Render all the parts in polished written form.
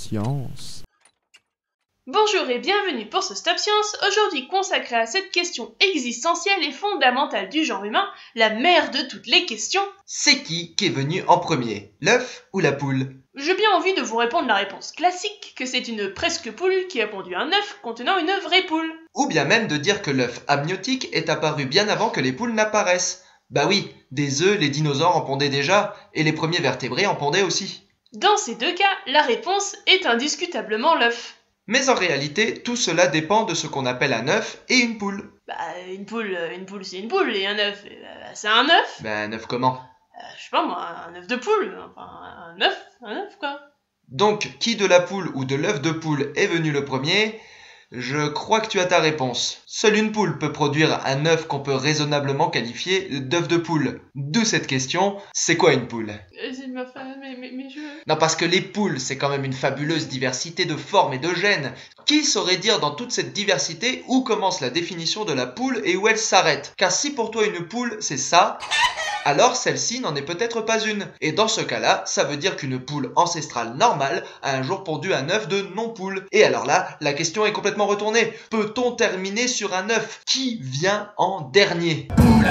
Science. Bonjour et bienvenue pour ce Stop Science, aujourd'hui consacré à cette question existentielle et fondamentale du genre humain, la mère de toutes les questions. C'est qui est venu en premier, l'œuf ou la poule? J'ai bien envie de vous répondre la réponse classique, que c'est une presque poule qui a pondu un œuf contenant une vraie poule. Ou bien même de dire que l'œuf amniotique est apparu bien avant que les poules n'apparaissent. Bah oui, des œufs, les dinosaures en pondaient déjà, et les premiers vertébrés en pondaient aussi. Dans ces deux cas, la réponse est indiscutablement l'œuf. Mais en réalité, tout cela dépend de ce qu'on appelle un œuf et une poule. Une poule c'est une poule, et un œuf, c'est un œuf. Un œuf comment? Je sais pas moi, un œuf de poule, enfin un œuf quoi. Donc, qui de la poule ou de l'œuf de poule est venu le premier? Je crois que tu as ta réponse. Seule une poule peut produire un œuf qu'on peut raisonnablement qualifier d'œuf de poule. D'où cette question, c'est quoi une poule? C'est ma femme, mais je... Non, parce que les poules, c'est quand même une fabuleuse diversité de formes et de gènes. Qui saurait dire dans toute cette diversité où commence la définition de la poule et où elle s'arrête? Car si pour toi une poule, c'est ça, alors celle-ci n'en est peut-être pas une. Et dans ce cas-là, ça veut dire qu'une poule ancestrale normale a un jour pondu un œuf de non-poule. Et alors là, la question est complètement retournée. Peut-on terminer sur un œuf? Qui vient en dernier?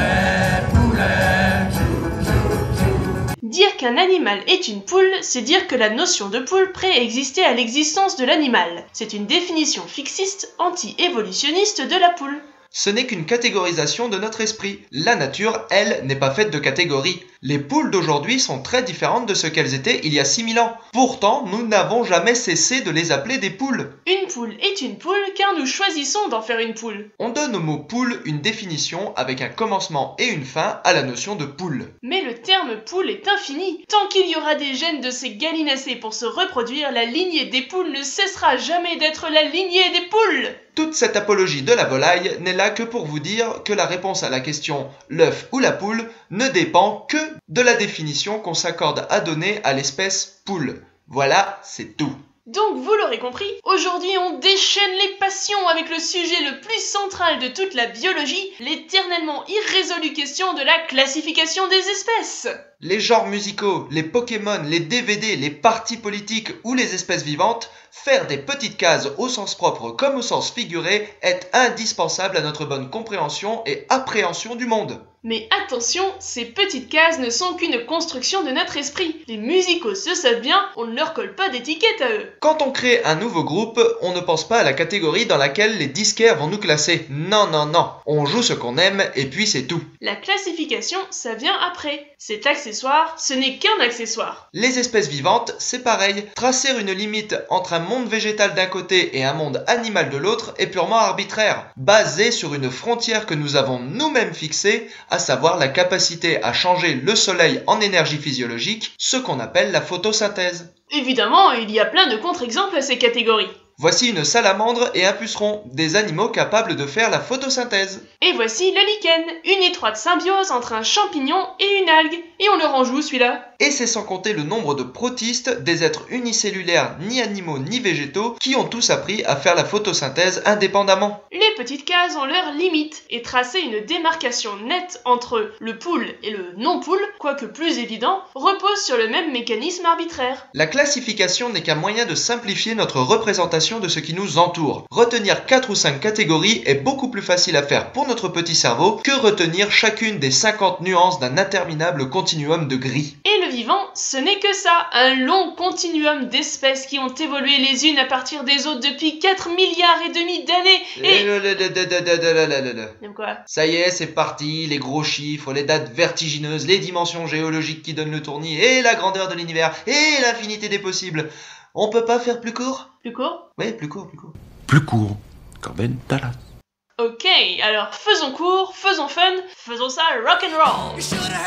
Dire qu'un animal est une poule, c'est dire que la notion de poule préexistait à l'existence de l'animal. C'est une définition fixiste, anti-évolutionniste de la poule. Ce n'est qu'une catégorisation de notre esprit. La nature, elle, n'est pas faite de catégories. Les poules d'aujourd'hui sont très différentes de ce qu'elles étaient il y a 6000 ans. Pourtant, nous n'avons jamais cessé de les appeler des poules. Une poule est une poule car nous choisissons d'en faire une poule. On donne au mot poule une définition avec un commencement et une fin à la notion de poule. Mais le terme poule est infini. Tant qu'il y aura des gènes de ces gallinacés pour se reproduire, la lignée des poules ne cessera jamais d'être la lignée des poules. Toute cette apologie de la volaille n'est là que pour vous dire que la réponse à la question l'œuf ou la poule ne dépend que de la définition qu'on s'accorde à donner à l'espèce poule. Voilà, c'est tout. Donc vous l'aurez compris, aujourd'hui on déchaîne les passions avec le sujet le plus central de toute la biologie, l'éternellement irrésolue question de la classification des espèces. Les genres musicaux, les Pokémon, les DVD, les partis politiques ou les espèces vivantes, faire des petites cases au sens propre comme au sens figuré est indispensable à notre bonne compréhension et appréhension du monde. Mais attention, ces petites cases ne sont qu'une construction de notre esprit. Les musicos se savent bien, on ne leur colle pas d'étiquette à eux. Quand on crée un nouveau groupe, on ne pense pas à la catégorie dans laquelle les disquaires vont nous classer. Non, non, non. On joue ce qu'on aime et puis c'est tout. La classification, ça vient après. Cet accessoire, ce n'est qu'un accessoire. Les espèces vivantes, c'est pareil. Tracer une limite entre un monde végétal d'un côté et un monde animal de l'autre est purement arbitraire, basé sur une frontière que nous avons nous-mêmes fixée, à savoir la capacité à changer le soleil en énergie physiologique, ce qu'on appelle la photosynthèse. Évidemment, il y a plein de contre-exemples à ces catégories. Voici une salamandre et un puceron, des animaux capables de faire la photosynthèse. Et voici le lichen, une étroite symbiose entre un champignon et une algue. Et on le range où celui-là? Et c'est sans compter le nombre de protistes, des êtres unicellulaires ni animaux ni végétaux, qui ont tous appris à faire la photosynthèse indépendamment. Les petites cases ont leurs limites, et tracer une démarcation nette entre le poule et le non-poule, quoique plus évident, repose sur le même mécanisme arbitraire. La classification n'est qu'un moyen de simplifier notre représentation de ce qui nous entoure. Retenir 4 ou 5 catégories est beaucoup plus facile à faire pour notre petit cerveau que retenir chacune des 50 nuances d'un interminable continuum de gris. Et le vivant, ce n'est que ça, un long continuum d'espèces qui ont évolué les unes à partir des autres depuis 4 milliards et demi d'années et... Même quoi? Ça y est, c'est parti, les gros chiffres, les dates vertigineuses, les dimensions géologiques qui donnent le tournis, et la grandeur de l'univers, et l'infinité des possibles. On peut pas faire plus court? Plus court? Oui, plus court. Plus court qu'en Ben Dallas. Ok, alors faisons court, faisons fun, faisons ça rock'n'roll.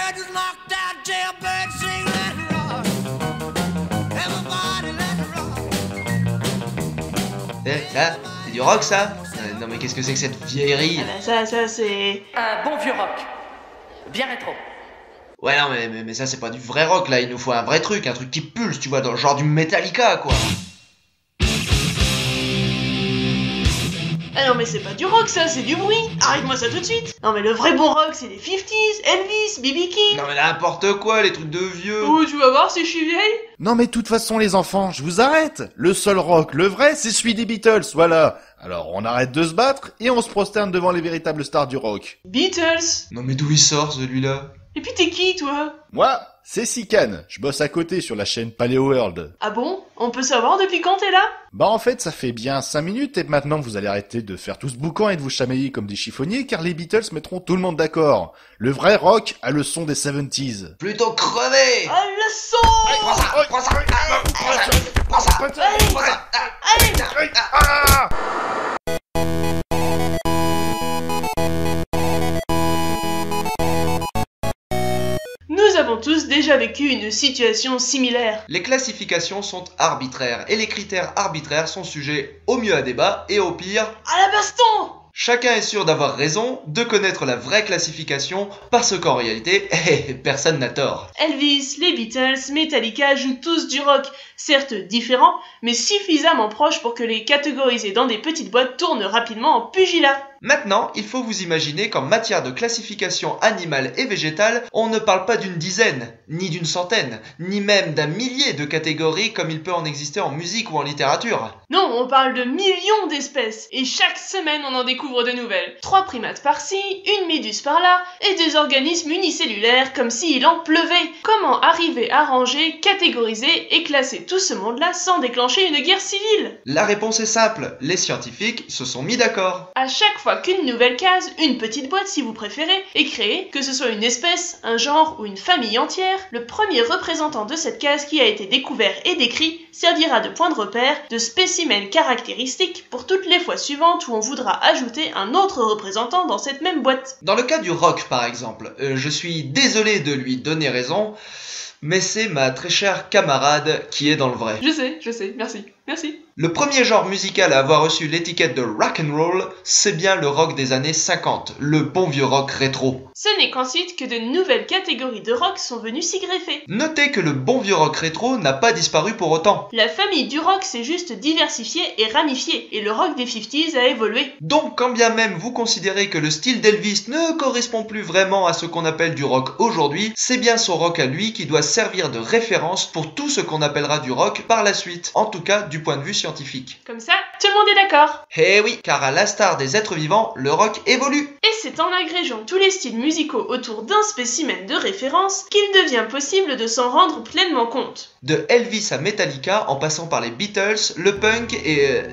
Là, c'est du rock ça? Non mais qu'est-ce que c'est que cette vieillerie? Ah bah ça c'est... Un bon vieux rock. Bien rétro. Ouais non mais ça c'est pas du vrai rock là, il nous faut un vrai truc, un truc qui pulse, tu vois, dans le genre du Metallica quoi. Ah non mais c'est pas du rock ça, c'est du bruit. Arrête-moi ça tout de suite. Non mais le vrai bon rock c'est les 50s, Elvis, B.B. King. Non mais n'importe quoi, les trucs de vieux. Oh tu vas voir si je suis vieille. Non mais de toute façon les enfants, je vous arrête. Le seul rock, le vrai, c'est celui des Beatles, voilà. Alors on arrête de se battre et on se prosterne devant les véritables stars du rock. Beatles. Non mais d'où il sort celui-là? Et puis t'es qui toi? Moi, c'est Sican, je bosse à côté sur la chaîne Paleo World. Ah bon? On peut savoir depuis quand t'es là? Bah en fait ça fait bien 5 minutes et maintenant vous allez arrêter de faire tout ce boucan et de vous chamailler comme des chiffonniers car les Beatles mettront tout le monde d'accord. Le vrai rock a le son des 70s. Plutôt crevé. Ah le son. Prends ça, prends ça, prends ça, prends ça. Allez. Nous avons tous déjà vécu une situation similaire. Les classifications sont arbitraires et les critères arbitraires sont sujets au mieux à débat et au pire À la baston. chacun est sûr d'avoir raison, de connaître la vraie classification, parce qu'en réalité, personne n'a tort. Elvis, les Beatles, Metallica jouent tous du rock, certes différents, mais suffisamment proches pour que les catégoriser dans des petites boîtes tournent rapidement en pugilat. Maintenant, il faut vous imaginer qu'en matière de classification animale et végétale, on ne parle pas d'une dizaine, ni d'une centaine, ni même d'un millier de catégories comme il peut en exister en musique ou en littérature. Non, on parle de millions d'espèces, et chaque semaine on en découvre de nouvelles. 3 primates par-ci, une méduse par-là, et des organismes unicellulaires comme s'il en pleuvait. Comment arriver à ranger, catégoriser et classer tout ce monde-là sans déclencher une guerre civile? La réponse est simple, les scientifiques se sont mis d'accord. À chaque fois qu'une nouvelle case, une petite boîte si vous préférez, est créée, que ce soit une espèce, un genre ou une famille entière, le premier représentant de cette case qui a été découvert et décrit servira de point de repère, de spécimen caractéristique pour toutes les fois suivantes où on voudra ajouter un autre représentant dans cette même boîte. Dans le cas du rock par exemple, je suis désolé de lui donner raison, mais c'est ma très chère camarade qui est dans le vrai. Je sais, merci. Le premier genre musical à avoir reçu l'étiquette de rock'n'roll, c'est bien le rock des années 50, le bon vieux rock rétro. Ce n'est qu'ensuite que de nouvelles catégories de rock sont venues s'y greffer. Notez que le bon vieux rock rétro n'a pas disparu pour autant. La famille du rock s'est juste diversifiée et ramifiée, et le rock des 50s a évolué. Donc quand bien même vous considérez que le style d'Elvis ne correspond plus vraiment à ce qu'on appelle du rock aujourd'hui, c'est bien son rock à lui qui doit servir de référence pour tout ce qu'on appellera du rock par la suite, en tout cas du point de vue scientifique. Comme ça, tout le monde est d'accord. Eh oui, car à l'instar des êtres vivants, le rock évolue. Et c'est en agrégeant tous les styles musicaux autour d'un spécimen de référence qu'il devient possible de s'en rendre pleinement compte. De Elvis à Metallica, en passant par les Beatles, le punk et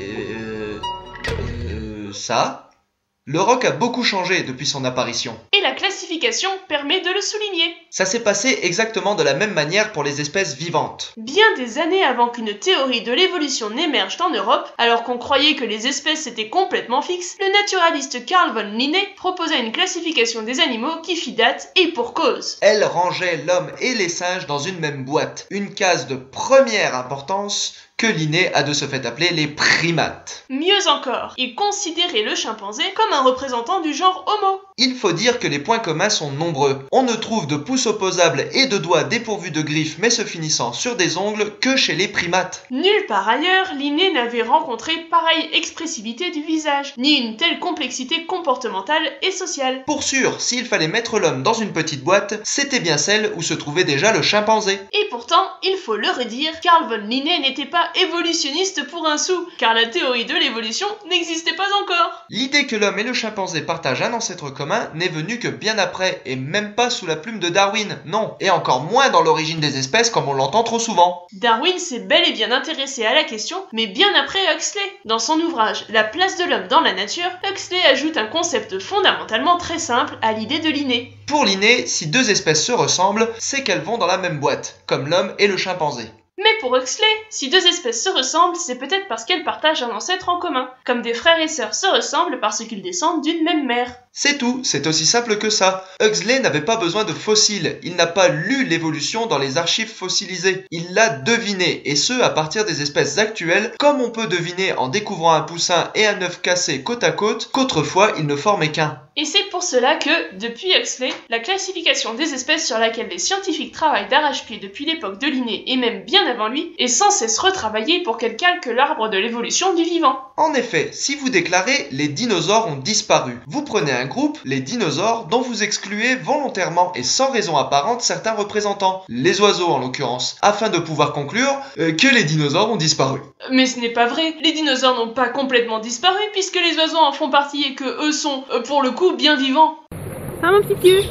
ça, le rock a beaucoup changé depuis son apparition. Et la classification permet de le souligner. Ça s'est passé exactement de la même manière pour les espèces vivantes. Bien des années avant qu'une théorie de l'évolution n'émerge en Europe, alors qu'on croyait que les espèces étaient complètement fixes, le naturaliste Carl von Linné proposa une classification des animaux qui fit date et pour cause. Elle rangeait l'homme et les singes dans une même boîte, une case de première importance que Linné a de ce fait appelé les primates. Mieux encore, il considérait le chimpanzé comme un représentant du genre Homo. Il faut dire que les points communs sont nombreux. On ne trouve de pouces opposables et de doigts dépourvus de griffes mais se finissant sur des ongles que chez les primates. Nulle part ailleurs, Linné n'avait rencontré pareille expressivité du visage, ni une telle complexité comportementale et sociale. Pour sûr, s'il fallait mettre l'homme dans une petite boîte, c'était bien celle où se trouvait déjà le chimpanzé. Et pourtant, il faut le redire, Carl von Linné n'était pas évolutionniste pour un sou, car la théorie de l'évolution n'existait pas encore. L'idée que l'homme et le chimpanzé partagent un ancêtre commun n'est venue que bien après, et même pas sous la plume de Darwin, non, et encore moins dans l'origine des espèces comme on l'entend trop souvent. Darwin s'est bel et bien intéressé à la question, mais bien après Huxley. Dans son ouvrage La place de l'homme dans la nature, Huxley ajoute un concept fondamentalement très simple à l'idée de Linné. Pour Linné, si deux espèces se ressemblent, c'est qu'elles vont dans la même boîte, comme l'homme et le chimpanzé. Mais pour Huxley, si deux espèces se ressemblent, c'est peut-être parce qu'elles partagent un ancêtre en commun, comme des frères et sœurs se ressemblent parce qu'ils descendent d'une même mère. C'est tout, c'est aussi simple que ça. Huxley n'avait pas besoin de fossiles, il n'a pas lu l'évolution dans les archives fossilisées. Il l'a deviné, et ce à partir des espèces actuelles, comme on peut deviner en découvrant un poussin et un œuf cassé côte à côte, qu'autrefois ils ne formaient qu'un. Et c'est pour cela que, depuis Huxley, la classification des espèces sur laquelle les scientifiques travaillent d'arrache-pied depuis l'époque de Linné et même bien avant lui, est sans cesse retravaillée pour qu'elle calque l'arbre de l'évolution du vivant. En effet, si vous déclarez « les dinosaures ont disparu », vous prenez un groupe, les dinosaures, dont vous excluez volontairement et sans raison apparente certains représentants, les oiseaux en l'occurrence, afin de pouvoir conclure que les dinosaures ont disparu. Mais ce n'est pas vrai, les dinosaures n'ont pas complètement disparu puisque les oiseaux en font partie et que eux sont, pour le coup, bien vivants. Ça mon petit cul.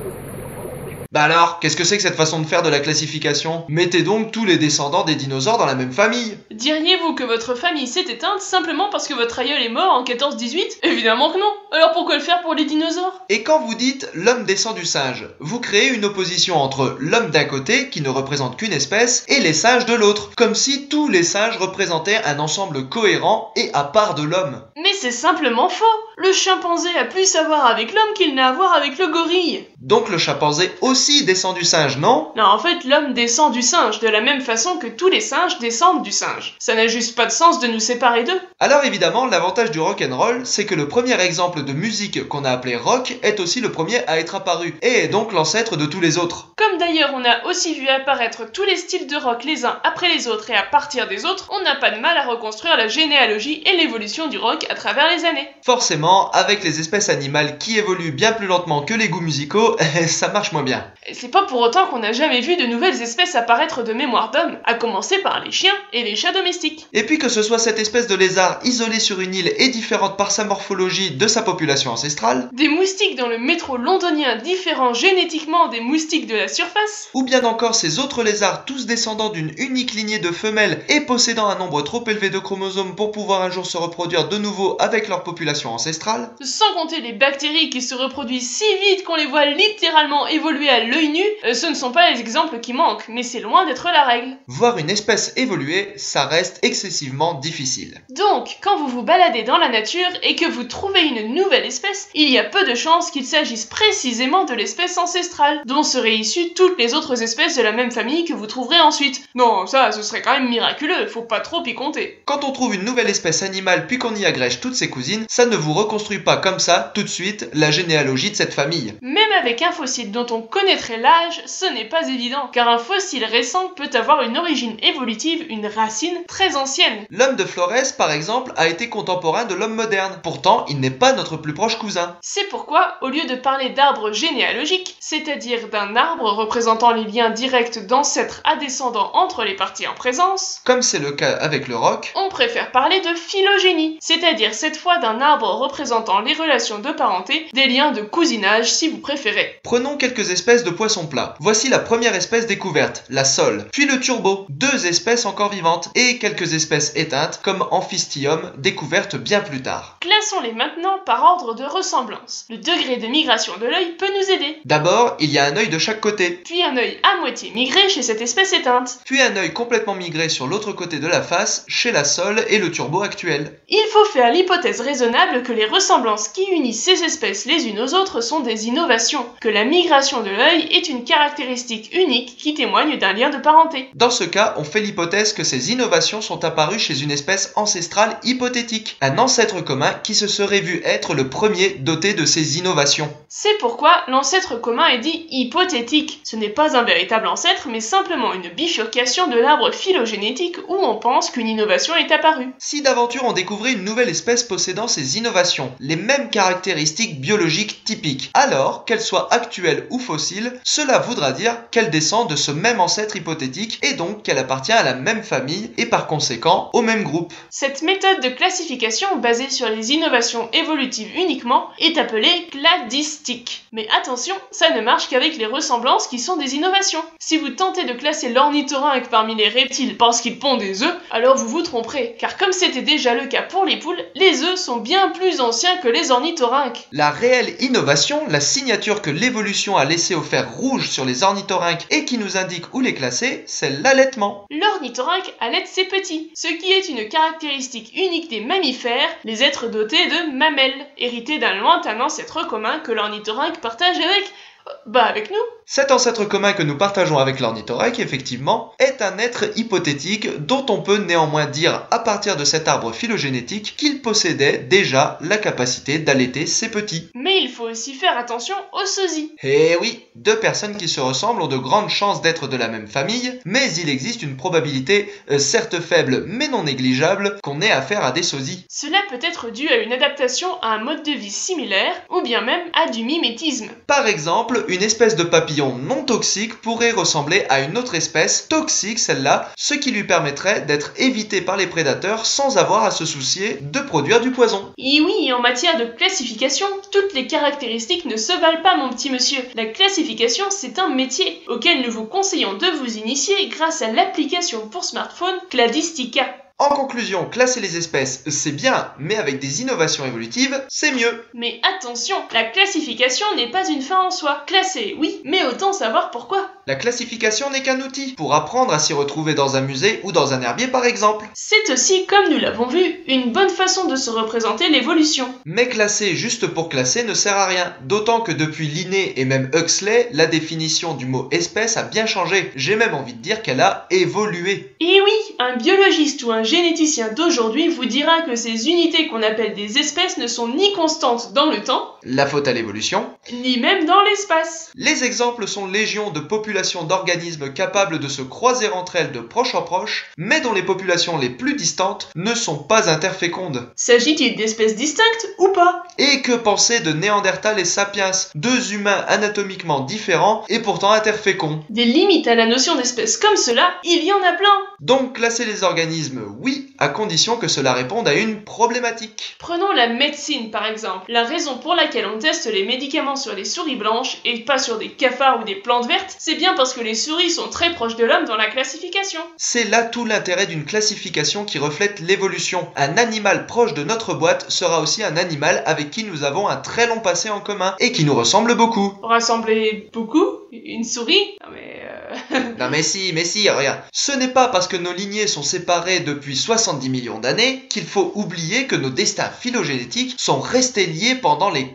Bah alors, qu'est-ce que c'est que cette façon de faire de la classification? Mettez donc tous les descendants des dinosaures dans la même famille. Diriez-vous que votre famille s'est éteinte simplement parce que votre aïeul est mort en 14-18? Évidemment que non. Alors pourquoi le faire pour les dinosaures? Et quand vous dites l'homme descend du singe, vous créez une opposition entre l'homme d'un côté, qui ne représente qu'une espèce, et les singes de l'autre, comme si tous les singes représentaient un ensemble cohérent et à part de l'homme. Mais c'est simplement faux. Le chimpanzé a plus à voir avec l'homme qu'il n'a à voir avec le gorille. Donc le chimpanzé aussi descend du singe, non? Non, en fait, l'homme descend du singe, de la même façon que tous les singes descendent du singe. Ça n'a juste pas de sens de nous séparer d'eux. Alors évidemment, l'avantage du rock'n'roll, c'est que le premier exemple de musique qu'on a appelé rock est aussi le premier à être apparu, et est donc l'ancêtre de tous les autres. Comme d'ailleurs on a aussi vu apparaître tous les styles de rock les uns après les autres et à partir des autres, on n'a pas de mal à reconstruire la généalogie et l'évolution du rock à travers les années. Forcément, avec les espèces animales qui évoluent bien plus lentement que les goûts musicaux, ça marche moins bien. Et c'est pas pour autant qu'on n'a jamais vu de nouvelles espèces apparaître de mémoire d'homme, à commencer par les chiens et les chats domestiques. Et puis que ce soit cette espèce de lézard isolée sur une île et différente par sa morphologie de sa population ancestrale, des moustiques dans le métro londonien différents génétiquement des moustiques de la surface, ou bien encore ces autres lézards tous descendants d'une unique lignée de femelles et possédant un nombre trop élevé de chromosomes pour pouvoir un jour se reproduire de nouveau avec leur population ancestrale, sans compter les bactéries qui se reproduisent si vite qu'on les voit littéralement évoluer à l'œil nu, ce ne sont pas les exemples qui manquent, mais c'est loin d'être la règle. Voir une espèce évoluer, ça reste excessivement difficile. Donc, quand vous vous baladez dans la nature et que vous trouvez une nouvelle espèce, il y a peu de chances qu'il s'agisse précisément de l'espèce ancestrale, dont seraient issues toutes les autres espèces de la même famille que vous trouverez ensuite. Non, ça, ce serait quand même miraculeux, faut pas trop y compter. Quand on trouve une nouvelle espèce animale puis qu'on y agrège toutes ses cousines, ça ne vous reconstruit pas comme ça, tout de suite, la généalogie de cette famille. Même avec un fossile dont on connaîtrait l'âge, ce n'est pas évident, car un fossile récent peut avoir une origine évolutive, une racine très ancienne. L'homme de Flores, par exemple, a été contemporain de l'homme moderne. Pourtant, il n'est pas notre plus proche cousin. C'est pourquoi, au lieu de parler d'arbre généalogique, c'est-à-dire d'un arbre représentant les liens directs d'ancêtres à descendants entre les parties en présence, comme c'est le cas avec le rock, on préfère parler de phylogénie, c'est-à-dire cette fois d'un arbre représentant les relations de parenté, des liens de cousinage si vous préférez. Prenons quelques espèces de poissons plats. Voici la première espèce découverte, la sole, puis le turbo, 2 espèces encore vivantes, et quelques espèces éteintes comme Amphistium, découvertes bien plus tard. Classons-les maintenant par ordre de ressemblance. Le degré de migration de l'œil peut nous aider. D'abord, il y a un œil de chaque côté, Puis un œil à moitié migré chez cette espèce éteinte. puis un œil complètement migré sur l'autre côté de la face, chez la sole et le turbo actuel. Il faut faire l'hypothèse raisonnable que les ressemblances qui unissent ces espèces les unes aux autres sont des innovations, que la migration de l'œil est une caractéristique unique qui témoigne d'un lien de parenté. Dans ce cas, on fait l'hypothèse que ces innovations sont apparues chez une espèce ancestrale hypothétique, un ancêtre commun qui se serait vu être le premier doté de ces innovations. C'est pourquoi l'ancêtre commun est dit hypothétique. Ce n'est pas un véritable ancêtre, mais simplement une bifurcation de l'arbre phylogénétique où on pense qu'une innovation est apparue. Si d'aventure on découvrait une nouvelle espèce possédant ces innovations, les mêmes caractéristiques biologiques typiques, alors, qu'elle soit actuelle ou fossile, cela voudra dire qu'elle descend de ce même ancêtre hypothétique et donc qu'elle appartient à la même famille et par conséquent au même groupe. Cette méthode de classification basée sur les innovations évolutives uniquement est appelée cladistique. Mais attention, ça ne marche qu'avec les ressemblances qui sont des innovations. Si vous tentez de classer l'ornithorynque parmi les reptiles parce qu'il pond des œufs, alors vous vous tromperez, car comme c'était déjà le cas pour les poules, les œufs sont bien plus anciens que les ornithorynques. La réelle innovation, la signature que l'évolution a laissée au fer rouge sur les ornithorynques et qui nous indique où les classer, c'est l'allaitement. L'ornithorynque allaite ses petits, ce qui est une caractéristique caractéristique unique des mammifères, les êtres dotés de mamelles, hérités d'un lointain ancêtre commun que l'ornithorynque partage avec nous. Cet ancêtre commun que nous partageons avec l'ornithorynque, effectivement, est un être hypothétique dont on peut néanmoins dire à partir de cet arbre phylogénétique qu'il possédait déjà la capacité d'allaiter ses petits. Mais il faut aussi faire attention aux sosies. Eh oui, deux personnes qui se ressemblent ont de grandes chances d'être de la même famille, mais il existe une probabilité, certes faible mais non négligeable, qu'on ait affaire à des sosies. Cela peut être dû à une adaptation à un mode de vie similaire, ou bien même à du mimétisme. Par exemple, une espèce de papillon non toxique pourrait ressembler à une autre espèce toxique, celle-là, ce qui lui permettrait d'être évité par les prédateurs sans avoir à se soucier de produire du poison. Et oui, en matière de classification, toutes les caractéristiques ne se valent pas, mon petit monsieur. La classification, c'est un métier auquel nous vous conseillons de vous initier grâce à l'application pour smartphone Cladistica. En conclusion, classer les espèces, c'est bien, mais avec des innovations évolutives, c'est mieux. Mais attention, la classification n'est pas une fin en soi. Classer, oui, mais autant savoir pourquoi. La classification n'est qu'un outil pour apprendre à s'y retrouver dans un musée ou dans un herbier par exemple. C'est aussi, comme nous l'avons vu, une bonne façon de se représenter l'évolution. Mais classer juste pour classer ne sert à rien, d'autant que depuis Linné et même Huxley, la définition du mot espèce a bien changé. J'ai même envie de dire qu'elle a évolué. Et oui, un biologiste ou un généticien d'aujourd'hui vous dira que ces unités qu'on appelle des espèces ne sont ni constantes dans le temps, la faute à l'évolution, ni même dans l'espace. Les exemples sont légion de populations d'organismes capables de se croiser entre elles de proche en proche, mais dont les populations les plus distantes ne sont pas interfécondes. S'agit-il d'espèces distinctes ou pas? Et que penser de Néandertal et Sapiens, deux humains anatomiquement différents et pourtant interféconds? Des limites à la notion d'espèce comme cela, il y en a plein. Donc classer les organismes, oui, à condition que cela réponde à une problématique. Prenons la médecine par exemple. La raison pour laquelle on teste les médicaments sur les souris blanches et pas sur des cafards ou des plantes vertes, c'est bien parce que les souris sont très proches de l'homme dans la classification. C'est là tout l'intérêt d'une classification qui reflète l'évolution. Un animal proche de notre boîte sera aussi un animal avec qui nous avons un très long passé en commun et qui nous ressemble beaucoup. Rassembler beaucoup? Une souris? Non mais si, regarde. Ce n'est pas parce que nos lignées sont séparées depuis 70 millions d'années qu'il faut oublier que nos destins phylogénétiques sont restés liés pendant les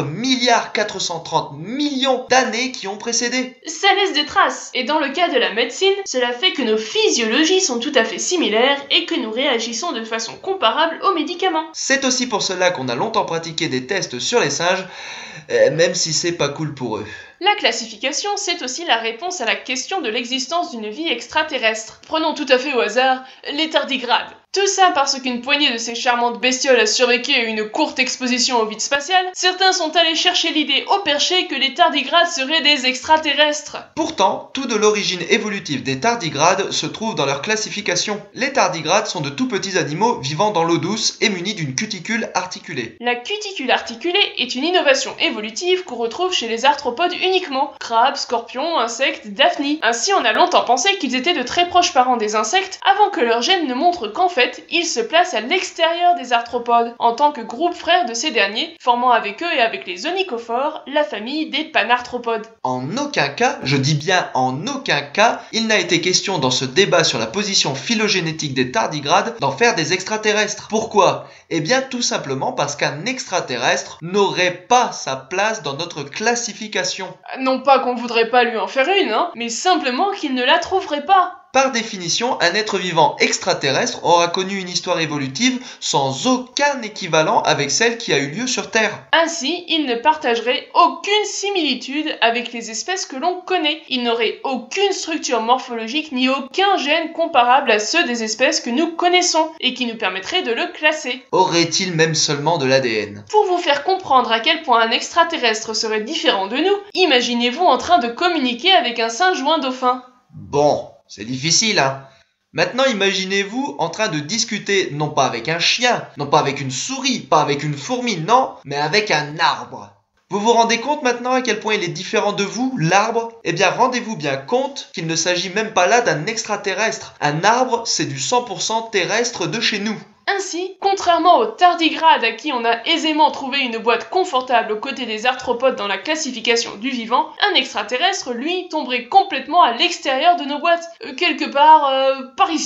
4,430 milliards d'années qui ont précédé. Ça laisse des traces. Et dans le cas de la médecine, cela fait que nos physiologies sont tout à fait similaires et que nous réagissons de façon comparable aux médicaments. C'est aussi pour cela qu'on a longtemps pratiqué des tests sur les singes, même si c'est pas cool pour eux. La classification, c'est aussi la réponse à la question de l'existence d'une vie extraterrestre. Prenons tout à fait au hasard les tardigrades. Tout ça parce qu'une poignée de ces charmantes bestioles a survécu à une courte exposition au vide spatial, certains sont allés chercher l'idée au perché que les tardigrades seraient des extraterrestres. Pourtant, tout de l'origine évolutive des tardigrades se trouve dans leur classification. Les tardigrades sont de tout petits animaux vivant dans l'eau douce et munis d'une cuticule articulée. La cuticule articulée est une innovation évolutive qu'on retrouve chez les arthropodes uniquement. Crabes, scorpions, insectes, daphnies. Ainsi, on a longtemps pensé qu'ils étaient de très proches parents des insectes avant que leur gène ne montre qu'en fait, ils se placent à l'extérieur des arthropodes, en tant que groupe frère de ces derniers, formant avec eux et avec les onychophores la famille des panarthropodes. En aucun cas, je dis bien en aucun cas, il n'a été question dans ce débat sur la position phylogénétique des tardigrades d'en faire des extraterrestres. Pourquoi? Eh bien tout simplement parce qu'un extraterrestre n'aurait pas sa place dans notre classification. Non pas qu'on voudrait pas lui en faire une, mais simplement qu'il ne la trouverait pas. Par définition, un être vivant extraterrestre aura connu une histoire évolutive sans aucun équivalent avec celle qui a eu lieu sur Terre. Ainsi, il ne partagerait aucune similitude avec les espèces que l'on connaît. Il n'aurait aucune structure morphologique ni aucun gène comparable à ceux des espèces que nous connaissons et qui nous permettrait de le classer. Aurait-il même seulement de l'ADN? Pour vous faire comprendre à quel point un extraterrestre serait différent de nous, imaginez-vous en train de communiquer avec un singe ou un dauphin. Bon. C'est difficile, hein. Maintenant, imaginez-vous en train de discuter non pas avec un chien, non pas avec une souris, pas avec une fourmi, non, mais avec un arbre. Vous vous rendez compte maintenant à quel point il est différent de vous, l'arbre? Eh bien, rendez-vous bien compte qu'il ne s'agit même pas là d'un extraterrestre. Un arbre, c'est du 100% terrestre de chez nous. Ainsi, contrairement aux tardigrades à qui on a aisément trouvé une boîte confortable aux côtés des arthropodes dans la classification du vivant, un extraterrestre, lui, tomberait complètement à l'extérieur de nos boîtes, quelque part par ici.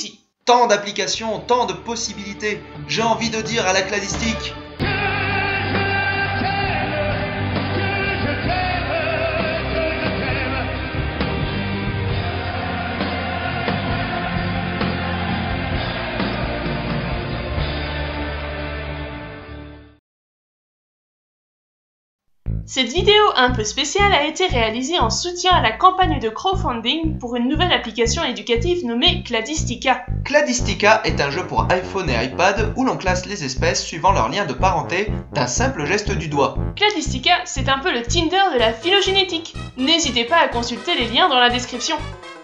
Tant d'applications, tant de possibilités. J'ai envie de dire à la cladistique. Cette vidéo un peu spéciale a été réalisée en soutien à la campagne de crowdfunding pour une nouvelle application éducative nommée Cladistica. Cladistica est un jeu pour iPhone et iPad où l'on classe les espèces suivant leur lien de parenté d'un simple geste du doigt. Cladistica, c'est un peu le Tinder de la phylogénétique. N'hésitez pas à consulter les liens dans la description.